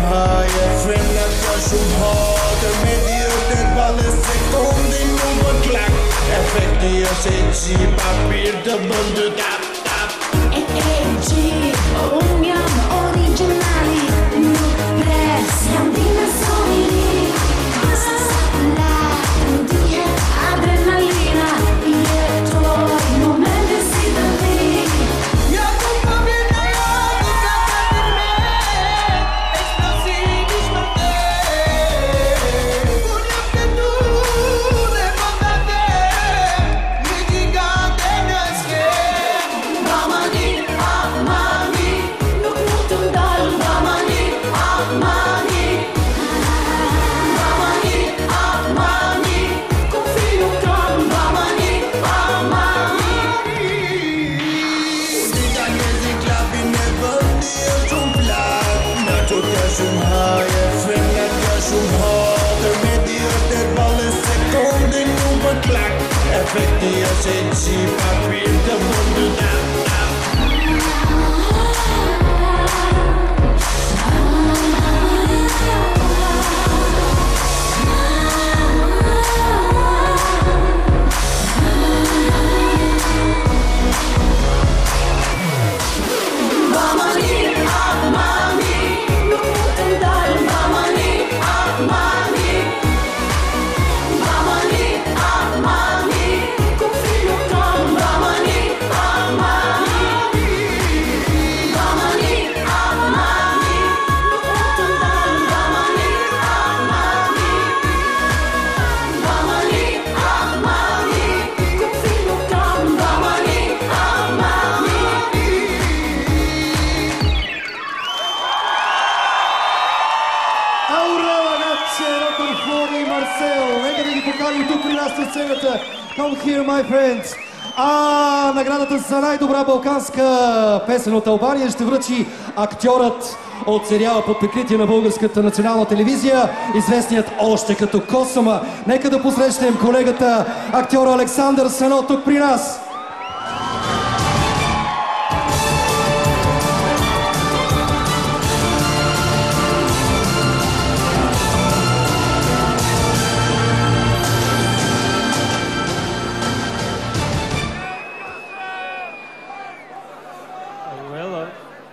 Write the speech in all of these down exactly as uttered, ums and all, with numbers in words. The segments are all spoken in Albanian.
haje Frenat janë shumë hatër Me dhjetër vale sekundin në më klak Efekti është e gji Papir të bëndë tap tap E e gji Unë jam originali Nuk pres Jam dimensioni Basta la Më dihet adrenalina Jetoj Momente si të li Ja ku ka vjena ja ku ka ka të me Eksplosivi shmërte Unë jam këtu dhe pëndate Një gjigante në skem Mamani, amani Nuk mund të ndalë Mamani, amani Mamani, amani Konfiu kam Mamani, amani Dita njëzi klapin e bëndi e shumë plak Në që t'ja shumë haje Frenat janë shumë hatër Me dhjetër vale sekundin në më klak Efekti është e gji Papir të bëndë tap tap Mamani, amani Nuk mund të ndalë Mamani, amani Mamani, amani Konfiu kam Mamani, amani Mamani, amani Nuk mund të ndalë Mamani, amani Mamani, amani Konfiu kam Mamani, amani Aura ragazzi, Rocker Flori Marcel. Нека да ги поканим тук при нас на сцената. Come here, my friends. А наградата за най-добра балканска песен от Албания ще връчи актьорът от сериала под прикритие на Българската национална телевизия, известният още като Косома. Нека да посрещнем колегата актьора Александър Сано тук при нас. Руела,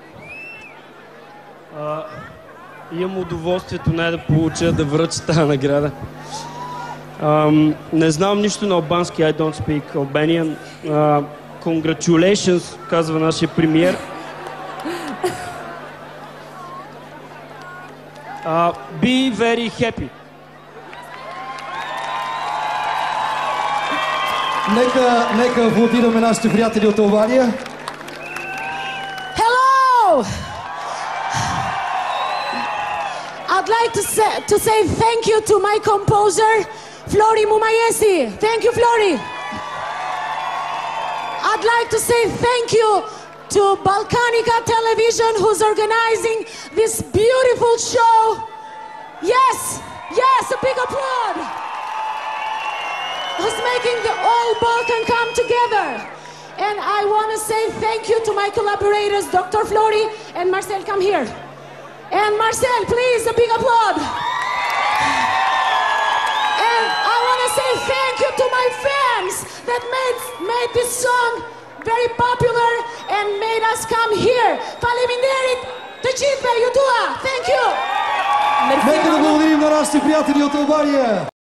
а, имам удоволствието най да получа да връча тази награда. Ам, не знам нищо на албански, I don't speak Albanian. А, congratulations, казва нашия премиер. А, be very happy. Нека, нека аплодираме нашите приятели от Албания. Hello! I'd like to say, to say thank you to my composer, Flori Mumayesi. Thank you, Flori. I'd like to say thank you to Balkanica Television who's organizing this beautiful show. Yes, yes, a big applaud. Who's making the whole Balkan come together. And I want to say thank you to my collaborators, Doctor Flori and Marcel, come here. And Marcel, please, a big applaud. And I want to say thank you to my fans that made, made this song very popular and made us come here. Faleminderit të gjithëve, ju dua. Thank you. Нека да благодарим на нашите приятели от Албания.